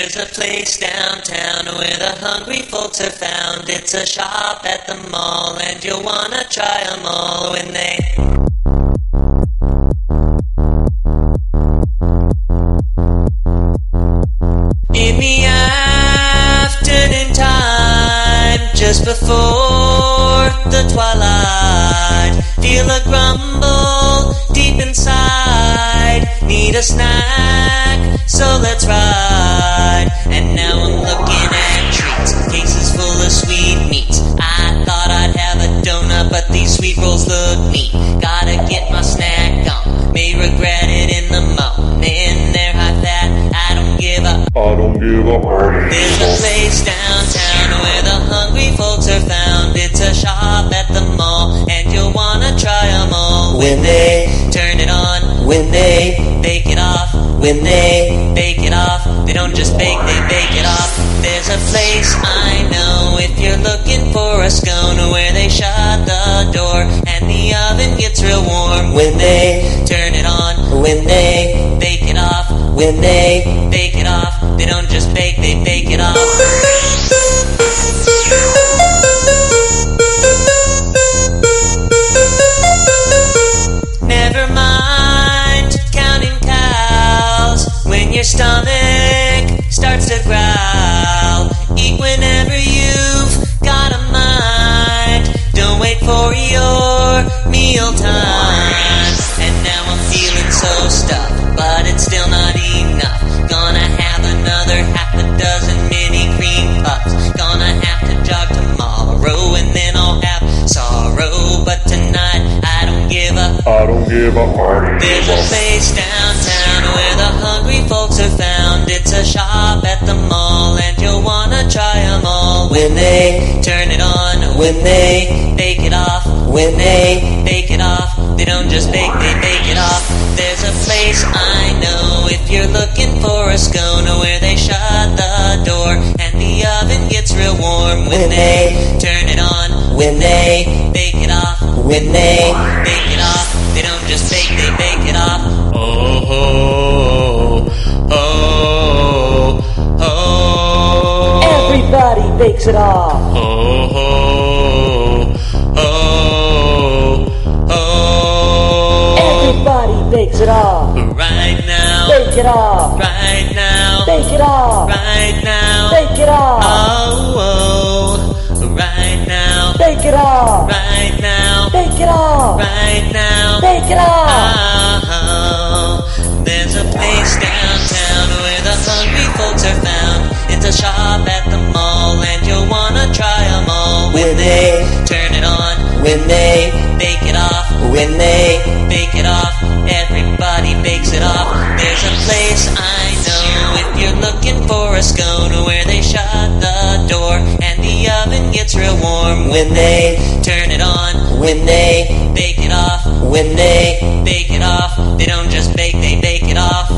There's a place downtown where the hungry folks are found. It's a shop at the mall, and you'll wanna try 'em all when they... In the afternoon time, just before the twilight, feel a grumble deep inside. Need a snack, so let's ride. And now I'm looking at treats, cases full of sweet meats. I thought I'd have a donut, but these sweet rolls look neat. Gotta get my snack on, may regret it in the morning. They're high fat, I don't give a There's a place downtown where the hungry folks are found. It's a shop at the mall, and you'll wanna try 'em all. When they turn it on, when they bake it off, when they bake it off, they don't just bake, they bake it off. There's a place I know if you're looking for a scone where they shut the door and the oven gets real warm. When they turn it on, when they bake it off, when they bake it off, they don't just bake, they bake it off. Never mind counting cows when your stomach starts to growl. Eat whenever you've got a mind. Don't wait for your meal time. And now I'm feeling so stuffed, but it's still not enough. Gonna have another half a dozen mini cream puffs. Gonna have to jog tomorrow, and then I'll have sorrow. But tonight I don't give a There's a place downtown where the hungry folks are found. It's a shop at the mall, and you'll wanna try 'em all. When they turn it on, when they bake it off, when they bake it off, they don't just bake, they bake it off. There's a place I know if you're looking for a scone where they shut the door and the oven gets real warm. When they turn it on, when they bake it off, when they bake it off, they don't just bake, they bake it off. Oh, oh, oh, oh. Everybody bakes it off. Oh, oh, oh, oh. Everybody bakes it off. Right now, Bake it off. right now, Bake it off. right now. Bake it off. Oh, oh, right now, Bake it off. right now, Bake it off. right now. Bake it off. Oh, there's a place downtown where the hungry folks are found. It's a shop at the mall, and you'll wanna try 'em all. When they turn it on, when they bake it off, when they bake it off, everybody bakes it off. There's a place I know if you're looking for a scone where they shut the door and the oven gets real warm. When they turn it on, when they bake it off, when they bake it off, they don't just bake, they bake it off.